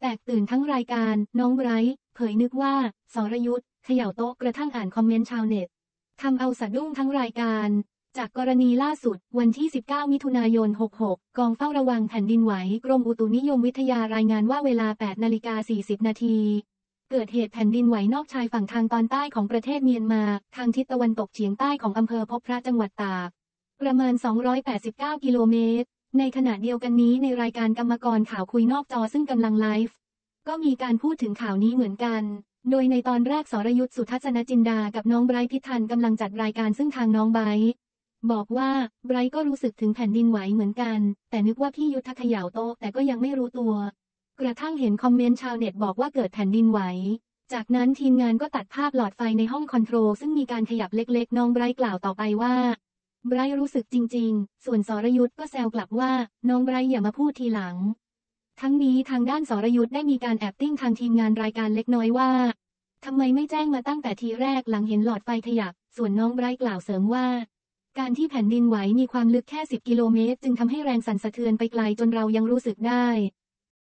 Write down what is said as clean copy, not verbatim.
แตกตื่นทั้งรายการน้องไบรท์เผยนึกว่าสรยุทธเขย่าโต๊ะกระทั่งอ่านคอมเมนต์ชาวเน็ตทำเอาสะดุ้งทั้งรายการจากกรณีล่าสุดวันที่ 19 มิถุนายน 66 กองเฝ้าระวังแผ่นดินไหวกรมอุตุนิยมวิทยารายงานว่าเวลา 8:40 นาทีเกิดเหตุแผ่นดินไหวนอกชายฝั่งทางตอนใต้ของประเทศเมียนมาทางทิศตะวันตกเฉียงใต้ของอำเภอพบพระจังหวัดตากประมาณ 289 กิโลเมตรในขณะเดียวกันนี้ในรายการกรรมกรข่าวคุยนอกจอซึ่งกำลังไลฟ์ก็มีการพูดถึงข่าวนี้เหมือนกันโดยในตอนแรกสรยุทธสุทัศนจินดากับน้องไบรท์พิทันกำลังจัดรายการซึ่งทางน้องไบรท์บอกว่าไบรท์ก็รู้สึกถึงแผ่นดินไหวเหมือนกันแต่นึกว่าพี่ยุทธเขย่าโต๊ะแต่ก็ยังไม่รู้ตัวกระทั่งเห็นคอมเมนต์ชาวเน็ตบอกว่าเกิดแผ่นดินไหวจากนั้นทีมงานก็ตัดภาพหลอดไฟในห้องคอนโทรลซึ่งมีการขยับเล็กๆน้องไบรท์กล่าวต่อไปว่าไบรท์รู้สึกจริงๆส่วนสรยุทธก็แซวกลับว่าน้องไบรท์อย่ามาพูดทีหลังทั้งนี้ทางด้านสรยุทธได้มีการแอบติ้งทางทีมงานรายการเล็กน้อยว่าทำไมไม่แจ้งมาตั้งแต่ทีแรกหลังเห็นหลอดไฟขยับส่วนน้องไบรท์กล่าวเสริมว่าการที่แผ่นดินไหวมีความลึกแค่10 กิโลเมตรจึงทำให้แรงสั่นสะเทือนไปไกลจนเรายังรู้สึกได้